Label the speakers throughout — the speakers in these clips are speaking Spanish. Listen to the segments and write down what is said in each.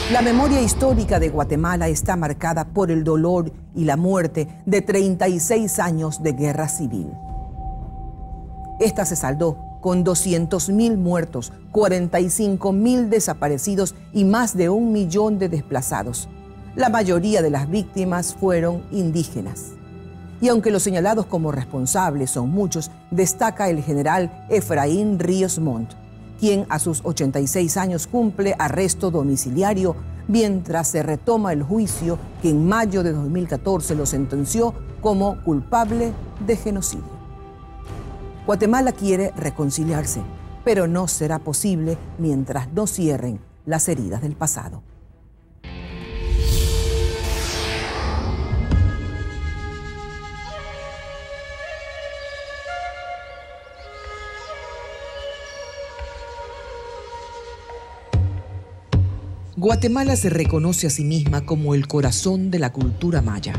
Speaker 1: La memoria histórica de Guatemala está marcada por el dolor y la muerte de 36 años de guerra civil. Esta se saldó con 200.000 muertos, 45.000 desaparecidos y más de 1 millón de desplazados. La mayoría de las víctimas fueron indígenas. Y aunque los señalados como responsables son muchos, destaca el general Efraín Ríos Montt, quien a sus 86 años cumple arresto domiciliario mientras se retoma el juicio que en mayo de 2014 lo sentenció como culpable de genocidio. Guatemala quiere reconciliarse, pero no será posible mientras no cierren las heridas del pasado. Guatemala se reconoce a sí misma como el corazón de la cultura maya.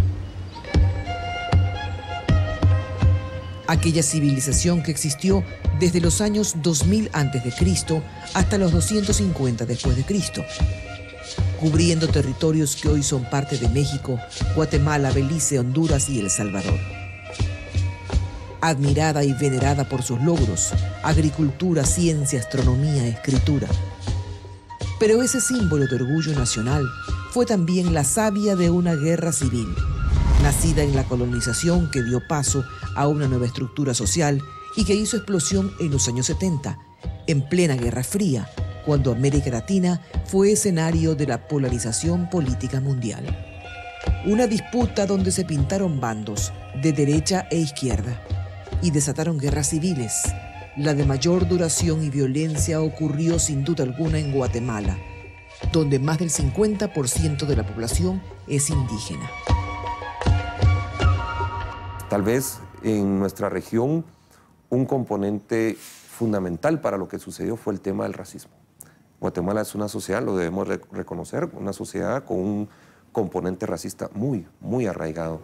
Speaker 1: Aquella civilización que existió desde los años 2000 a.C. hasta los 250 después de Cristo, cubriendo territorios que hoy son parte de México, Guatemala, Belice, Honduras y El Salvador. Admirada y venerada por sus logros, agricultura, ciencia, astronomía, escritura. Pero ese símbolo de orgullo nacional fue también la savia de una guerra civil, nacida en la colonización que dio paso a una nueva estructura social y que hizo explosión en los años 70, en plena Guerra Fría, cuando América Latina fue escenario de la polarización política mundial. Una disputa donde se pintaron bandos de derecha e izquierda y desataron guerras civiles. La de mayor duración y violencia ocurrió sin duda alguna en Guatemala, donde más del 50% de la población es indígena.
Speaker 2: Tal vez en nuestra región un componente fundamental para lo que sucedió fue el tema del racismo. Guatemala es una sociedad, lo debemos reconocer, una sociedad con un componente racista muy, muy arraigado.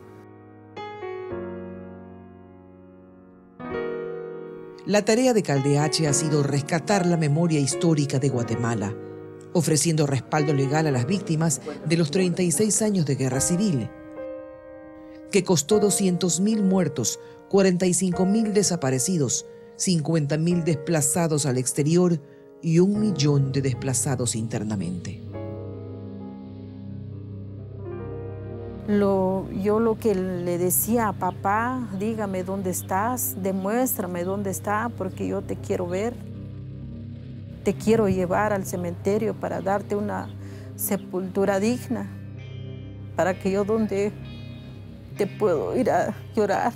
Speaker 1: La tarea de Caldeache ha sido rescatar la memoria histórica de Guatemala, ofreciendo respaldo legal a las víctimas de los 36 años de guerra civil, que costó 200.000 muertos, 45.000 desaparecidos, 50.000 desplazados al exterior y 1 millón de desplazados internamente.
Speaker 3: Yo lo que le decía a papá, dígame dónde estás, demuéstrame dónde está, porque yo te quiero ver. Te quiero llevar al cementerio para darte una sepultura digna, para que yo donde te puedo ir a llorar.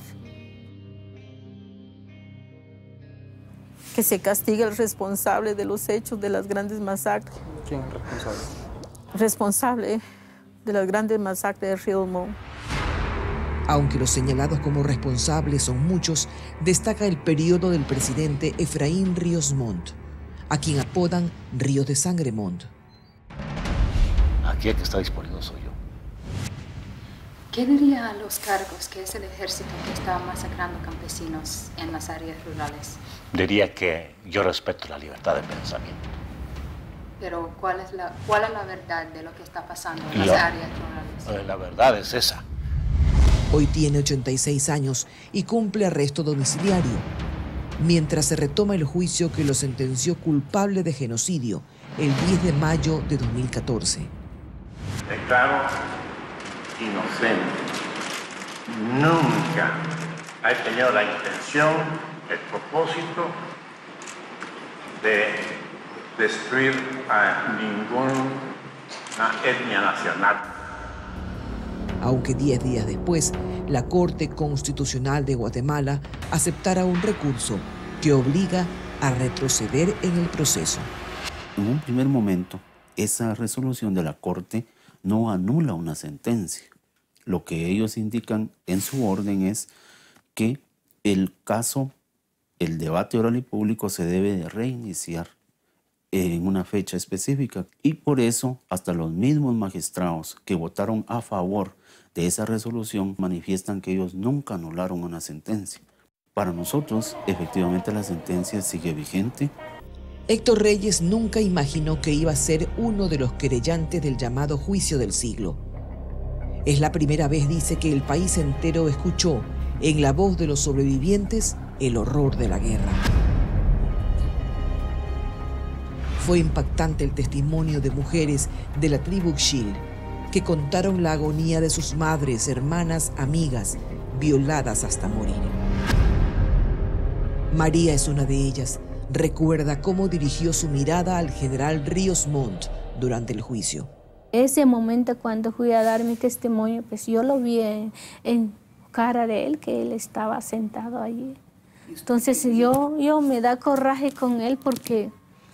Speaker 3: Que se castigue al responsable de los hechos de las grandes masacres.
Speaker 4: ¿Quién es responsable?
Speaker 3: Responsable de las grandes masacres de Ríos Montt.
Speaker 1: Aunque los señalados como responsables son muchos, destaca el periodo del presidente Efraín Ríos Montt, a quien apodan Ríos de Sangre Montt.
Speaker 5: Aquí el que está disponiendo soy yo.
Speaker 6: ¿Qué diría a los cargos que es el ejército que está masacrando campesinos en las áreas rurales?
Speaker 5: Diría que yo respeto la libertad de pensamiento.
Speaker 6: Pero ¿cuál es la verdad de lo que está pasando en las áreas rurales?
Speaker 5: La verdad es esa.
Speaker 1: Hoy tiene 86 años y cumple arresto domiciliario, mientras se retoma el juicio que lo sentenció culpable de genocidio el 10 de mayo de 2014.
Speaker 7: Declaro inocente. Nunca he tenido la intención, el propósito de destruir a ninguna etnia nacional.
Speaker 1: Aunque 10 días después, la Corte Constitucional de Guatemala aceptara un recurso que obliga a retroceder en el proceso.
Speaker 8: En un primer momento, esa resolución de la Corte no anula una sentencia. Lo que ellos indican en su orden es que el caso, el debate oral y público se debe de reiniciar en una fecha específica, y por eso hasta los mismos magistrados que votaron a favor de esa resolución manifiestan que ellos nunca anularon una sentencia. Para nosotros, efectivamente, la sentencia sigue vigente.
Speaker 1: Héctor Reyes nunca imaginó que iba a ser uno de los querellantes del llamado juicio del siglo. Es la primera vez, dice, que el país entero escuchó en la voz de los sobrevivientes el horror de la guerra. Fue impactante el testimonio de mujeres de la tribu Xil que contaron la agonía de sus madres, hermanas, amigas, violadas hasta morir. María es una de ellas. Recuerda cómo dirigió su mirada al general Ríos Montt durante el juicio.
Speaker 4: Ese momento cuando fui a dar mi testimonio, pues yo lo vi en cara de él, que él estaba sentado allí. Entonces yo me da coraje con él porque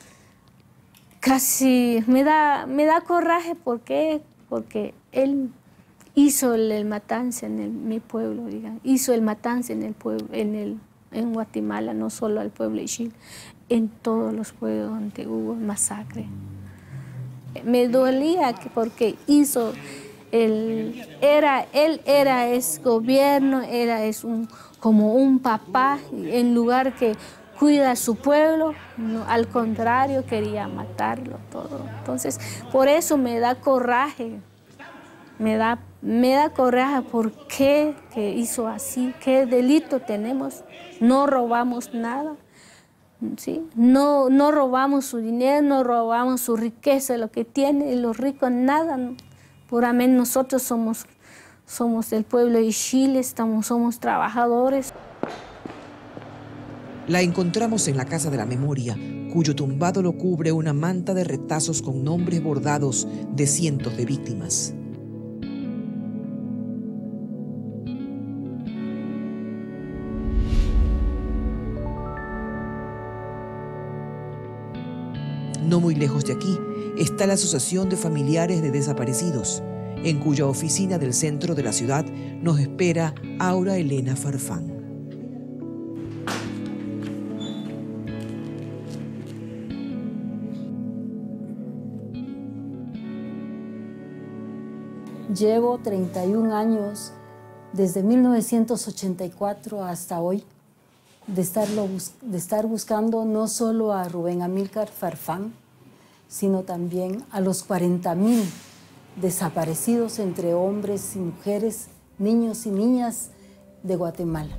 Speaker 4: casi me da coraje porque él hizo el matanza en mi pueblo, digamos. Hizo el matanza en el pueblo, en Guatemala, no solo al pueblo de Xil, en todos los pueblos donde hubo masacre. Me dolía porque hizo, él era gobierno, como un papá, en lugar que cuida a su pueblo, no, al contrario, quería matarlo todo. Entonces, por eso me da coraje, me da coraje por qué que hizo así, qué delito tenemos. No robamos nada, ¿sí? No robamos su dinero, no robamos su riqueza, lo que tiene, y los ricos nada. ¿No? Puramente nosotros somos del pueblo de Chile, somos trabajadores.
Speaker 1: La encontramos en la Casa de la Memoria, cuyo tumbado lo cubre una manta de retazos con nombres bordados de cientos de víctimas. No muy lejos de aquí está la Asociación de Familiares de Desaparecidos, en cuya oficina del centro de la ciudad nos espera Aura Elena Farfán.
Speaker 9: Llevo 31 años, desde 1984 hasta hoy, de estar buscando no solo a Rubén Amílcar Farfán, sino también a los 40.000 desaparecidos entre hombres y mujeres, niños y niñas de Guatemala.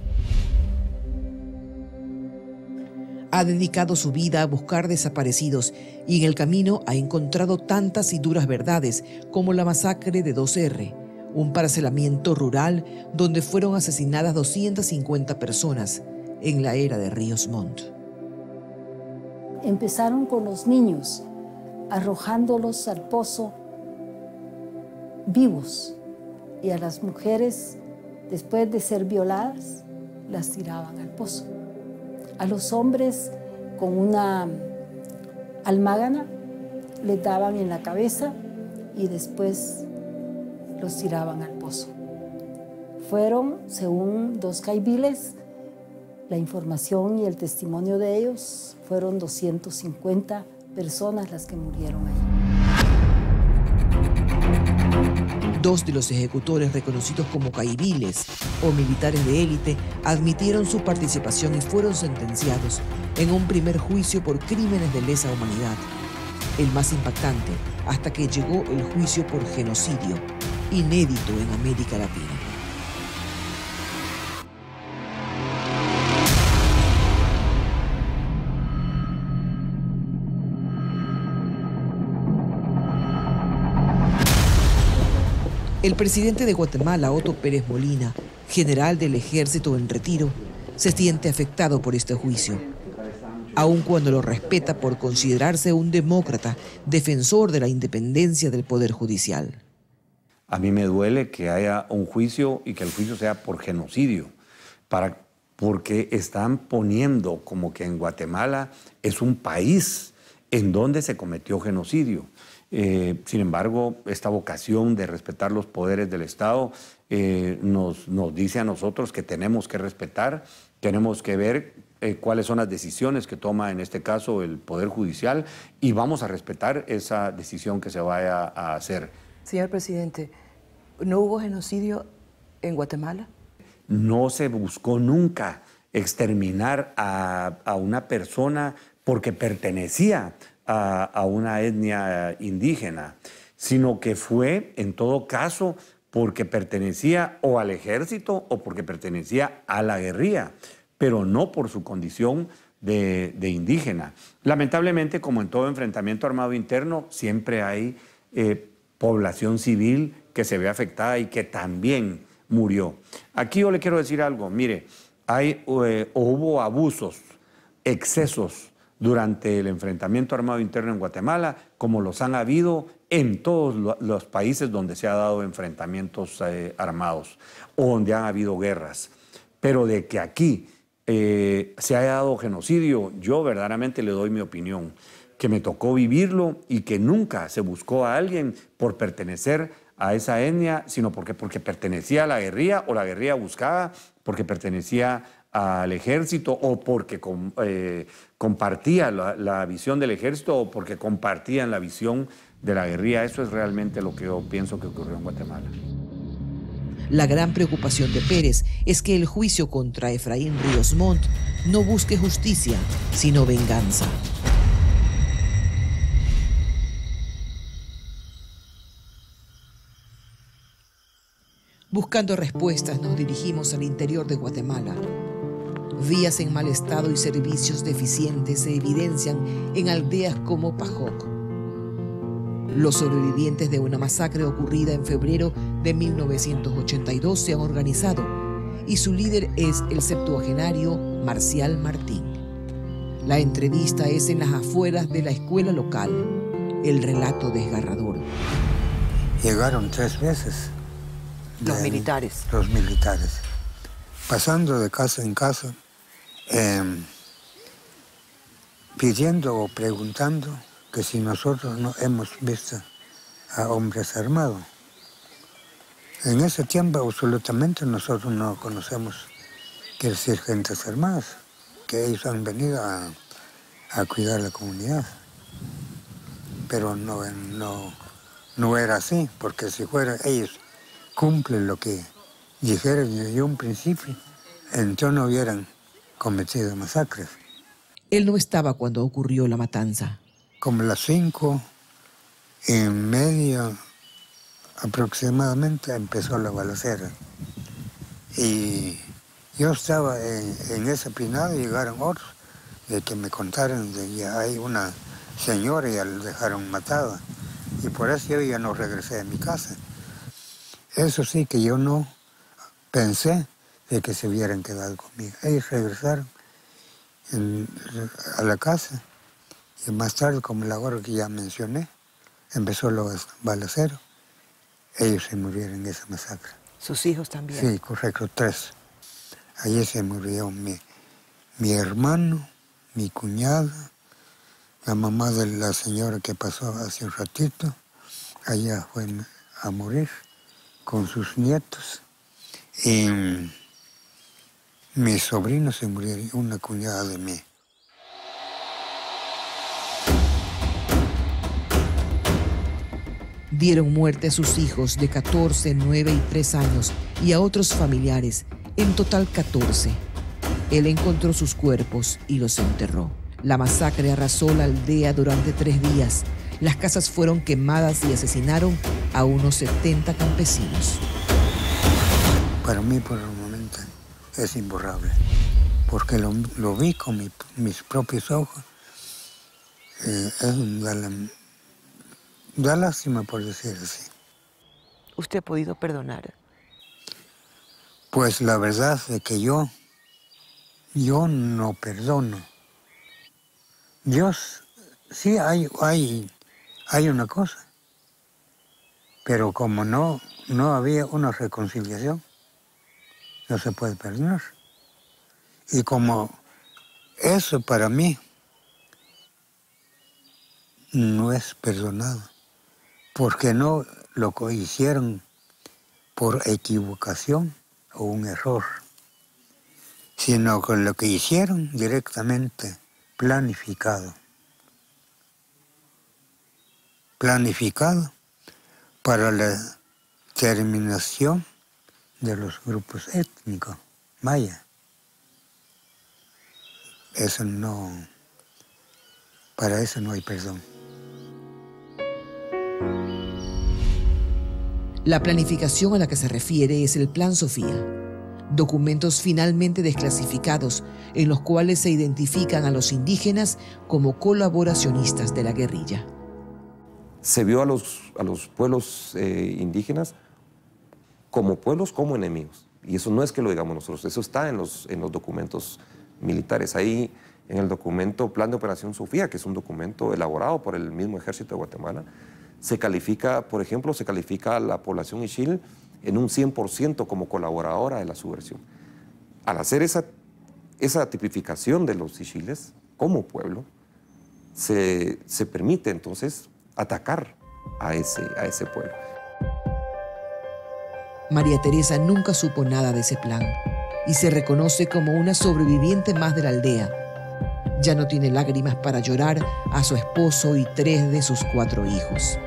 Speaker 1: Ha dedicado su vida a buscar desaparecidos y en el camino ha encontrado tantas y duras verdades como la masacre de 2R, un parcelamiento rural donde fueron asesinadas 250 personas en la era de Ríos Montt.
Speaker 9: Empezaron con los niños, arrojándolos al pozo vivos, y a las mujeres, después de ser violadas, las tiraban al pozo. A los hombres, con una almágana, les daban en la cabeza y después los tiraban al pozo. Fueron, según dos caibiles, la información y el testimonio de ellos, fueron 250 personas las que murieron ahí.
Speaker 1: Dos de los ejecutores reconocidos como caibiles o militares de élite admitieron su participación y fueron sentenciados en un primer juicio por crímenes de lesa humanidad, el más impactante hasta que llegó el juicio por genocidio, inédito en América Latina. El presidente de Guatemala, Otto Pérez Molina, general del ejército en retiro, se siente afectado por este juicio, aun cuando lo respeta por considerarse un demócrata, defensor de la independencia del Poder Judicial.
Speaker 10: A mí me duele que haya un juicio y que el juicio sea por genocidio, porque están poniendo como que en Guatemala es un país en donde se cometió genocidio. Sin embargo, esta vocación de respetar los poderes del Estado nos dice a nosotros que tenemos que respetar, tenemos que ver cuáles son las decisiones que toma en este caso el Poder Judicial y vamos a respetar esa decisión que se vaya a hacer.
Speaker 11: Señor presidente, ¿no hubo genocidio en Guatemala?
Speaker 10: No se buscó nunca exterminar a una persona porque pertenecía a una etnia indígena, sino que fue, en todo caso, porque pertenecía o al ejército o porque pertenecía a la guerrilla, pero no por su condición de indígena. Lamentablemente, como en todo enfrentamiento armado interno, siempre hay población civil que se ve afectada y que también murió. Aquí yo le quiero decir algo, mire, hubo abusos, excesos durante el enfrentamiento armado interno en Guatemala, como los han habido en todos los países donde se ha dado enfrentamientos armados o donde han habido guerras. Pero de que aquí se haya dado genocidio, yo verdaderamente le doy mi opinión, que me tocó vivirlo y que nunca se buscó a alguien por pertenecer a esa etnia, sino porque pertenecía a la guerrilla o la guerrilla buscaba porque pertenecía al ejército o porque compartía la visión del ejército o porque compartían la visión de la guerrilla. Eso es realmente lo que yo pienso que ocurrió en Guatemala.
Speaker 1: La gran preocupación de Pérez es que el juicio contra Efraín Ríos Montt no busque justicia, sino venganza. Buscando respuestas, nos dirigimos al interior de Guatemala. Vías en mal estado y servicios deficientes se evidencian en aldeas como Pajoc. Los sobrevivientes de una masacre ocurrida en febrero de 1982 se han organizado y su líder es el septuagenario Marcial Martín. La entrevista es en las afueras de la escuela local. El relato desgarrador.
Speaker 12: Llegaron 3 veces.
Speaker 11: Los militares.
Speaker 12: Los militares. Pasando de casa en casa, pidiendo o preguntando que si nosotros no hemos visto a hombres armados. En ese tiempo absolutamente nosotros no conocemos que decir gentes armadas, que ellos han venido a cuidar la comunidad. Pero no era así, porque si fuera ellos cumplen lo que dijeron desde un principio, entonces no hubieran cometido masacres.
Speaker 1: Él no estaba cuando ocurrió la matanza.
Speaker 12: Como las 5:30 aproximadamente empezó la balacera. Y yo estaba en esa pinada y llegaron otros de que me contaron de que hay una señora y ya la dejaron matada. Y por eso yo ya no regresé a mi casa. Eso sí que yo no pensé de que se hubieran quedado conmigo. Ellos regresaron a la casa y más tarde, como la hora que ya mencioné, empezó los balaceros. Ellos se murieron en esa masacre.
Speaker 11: ¿Sus hijos también?
Speaker 12: Sí, correcto, 3. Allí se murió mi hermano, mi cuñada, la mamá de la señora que pasó hace un ratito. Allá fue a morir con sus nietos. Y mis sobrinos se murieron, una cuñada de mí.
Speaker 1: Dieron muerte a sus hijos de 14, 9 y 3 años y a otros familiares, en total 14. Él encontró sus cuerpos y los enterró. La masacre arrasó la aldea durante 3 días. Las casas fueron quemadas y asesinaron a unos 70 campesinos.
Speaker 12: Para mí, por el momento, es imborrable, porque lo vi con mis propios ojos. Da lástima, por decir así.
Speaker 11: ¿Usted ha podido perdonar?
Speaker 12: Pues la verdad es que yo no perdono. Dios, sí hay una cosa, pero como no había una reconciliación, no se puede perdonar. Y como eso para mí no es perdonado, porque no lo hicieron por equivocación o un error, sino con lo que hicieron directamente planificado para la terminación de los grupos étnicos maya. Eso no Para eso no hay perdón.
Speaker 1: La planificación a la que se refiere es el Plan Sofía, documentos finalmente desclasificados en los cuales se identifican a los indígenas como colaboracionistas de la guerrilla.
Speaker 2: Se vio a los pueblos indígenas como pueblos, como enemigos. Y eso no es que lo digamos nosotros, eso está en los documentos militares. Ahí en el documento Plan de Operación Sofía, que es un documento elaborado por el mismo Ejército de Guatemala, se califica, por ejemplo, se califica a la población ixil en un 100% como colaboradora de la subversión. Al hacer esa tipificación de los ixiles como pueblo, se permite entonces atacar a ese pueblo.
Speaker 1: María Teresa nunca supo nada de ese plan y se reconoce como una sobreviviente más de la aldea. Ya no tiene lágrimas para llorar a su esposo y 3 de sus 4 hijos.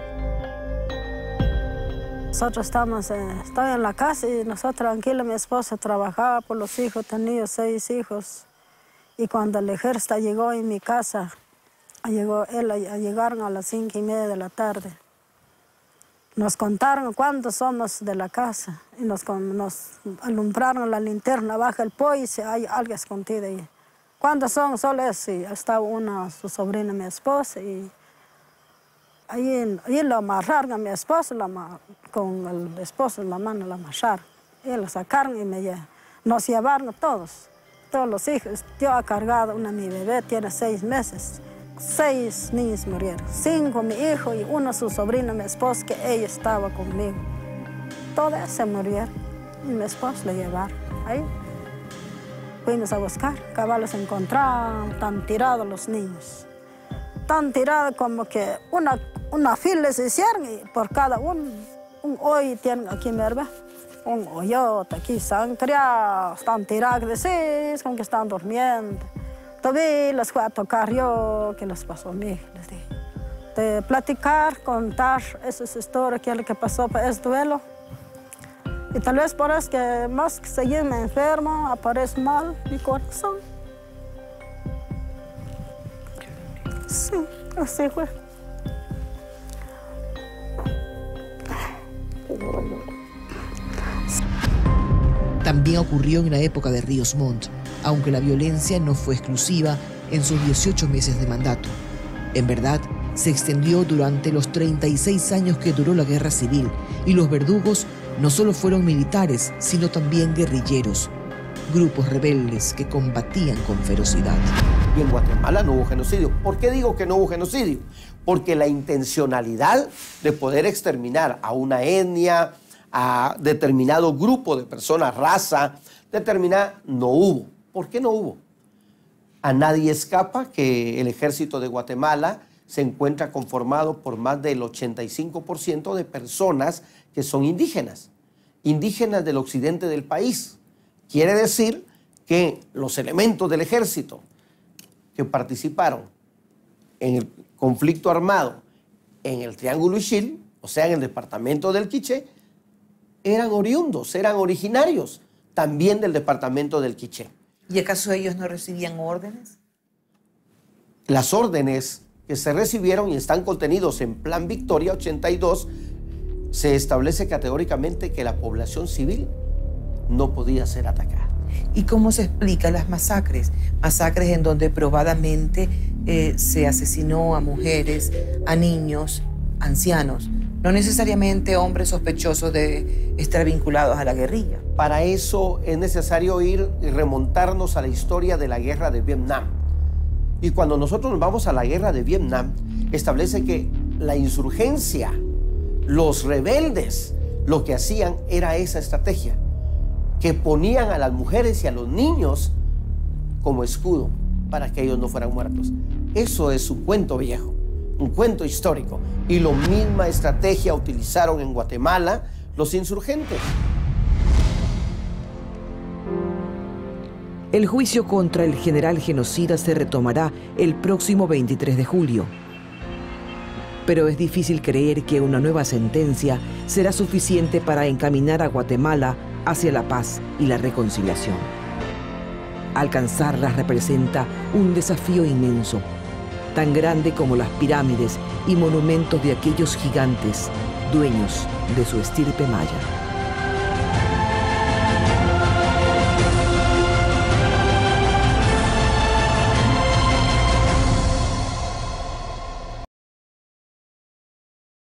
Speaker 13: Nosotros estaba en la casa y nosotros tranquilos, mi esposa trabajaba por los hijos, tenía 6 hijos. Y cuando el ejército llegó en mi casa, llegaron a las 5:30 de la tarde. Nos contaron cuántos somos de la casa y nos alumbraron la linterna, baja el pollo y si hay algo escondido ahí. ¿Cuántos son? Solo eso. Y estaba su sobrina, mi esposa, y ahí lo amarraron a mi esposo, con el esposo en la mano lo amarraron. Y lo sacaron y nos llevaron todos los hijos. Yo he cargado mi bebé, tiene 6 meses. 6 niños murieron, 5 mi hijo y 1 su sobrino, mi esposo, que ella estaba conmigo. Todos se murieron y mi esposo lo llevaron. Ahí fuimos a buscar, caballos encontraron, están tirados los niños. Están tirados como que una fila se hicieron y por cada un hoy tienen aquí, ¿verdad? Un hoyote aquí, están criados, están tirados, sí, como que están durmiendo. Todavía les fue a tocar yo, que les pasó a mí, les dije. De platicar, contar esas historias, que es lo que pasó para ese duelo. Y tal vez por eso que más que seguirme enfermo, aparece mal mi corazón. Sí, así fue.
Speaker 1: También ocurrió en la época de Ríos Montt, aunque la violencia no fue exclusiva en sus 18 meses de mandato. En verdad, se extendió durante los 36 años que duró la guerra civil, y los verdugos no solo fueron militares, sino también guerrilleros, grupos rebeldes que combatían con ferocidad.
Speaker 14: Y en Guatemala no hubo genocidio. ¿Por qué digo que no hubo genocidio? Porque la intencionalidad de poder exterminar a una etnia, a determinado grupo de personas, raza, determinada, no hubo. ¿Por qué no hubo? A nadie escapa que el ejército de Guatemala se encuentra conformado por más del 85% de personas que son indígenas del occidente del país. Quiere decir que los elementos del ejército que participaron en el conflicto armado en el Triángulo Ixil, o sea, en el departamento del Quiché, eran oriundos, eran originarios también del departamento del Quiché.
Speaker 11: ¿Y acaso ellos no recibían órdenes?
Speaker 14: Las órdenes que se recibieron y están contenidos en Plan Victoria 82, se establece categóricamente que la población civil no podía ser atacada.
Speaker 11: ¿Y cómo se explican las masacres? Masacres en donde probadamente se asesinó a mujeres, a niños, ancianos, no necesariamente hombres sospechosos de estar vinculados a la guerrilla.
Speaker 14: Para eso es necesario ir y remontarnos a la historia de la guerra de Vietnam. Y cuando nosotros nos vamos a la guerra de Vietnam, establece que la insurgencia, los rebeldes, lo que hacían era esa estrategia, que ponían a las mujeres y a los niños como escudo para que ellos no fueran muertos. Eso es un cuento viejo, un cuento histórico. Y la misma estrategia utilizaron en Guatemala los insurgentes.
Speaker 1: El juicio contra el general genocida se retomará el próximo 23 de julio. Pero es difícil creer que una nueva sentencia será suficiente para encaminar a Guatemala hacia la paz y la reconciliación. Alcanzarlas representa un desafío inmenso, tan grande como las pirámides y monumentos de aquellos gigantes, dueños de su estirpe maya.